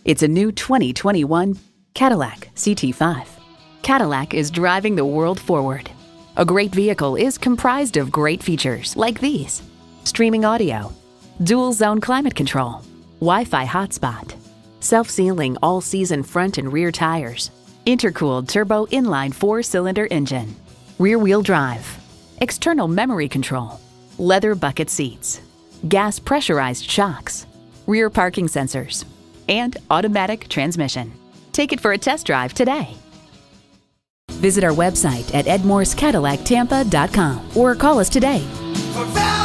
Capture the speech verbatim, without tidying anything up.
It's a new twenty twenty-one Cadillac C T five. Cadillac is driving the world forward. A great vehicle is comprised of great features like these: streaming audio, dual zone climate control, Wi-Fi hotspot, self-sealing all-season front and rear tires, intercooled turbo inline four-cylinder engine, rear-wheel drive, external memory control, leather bucket seats, gas pressurized shocks, rear parking sensors, and automatic transmission. Take it for a test drive today. Visit our website at edmores cadillac tampa dot com or call us today. For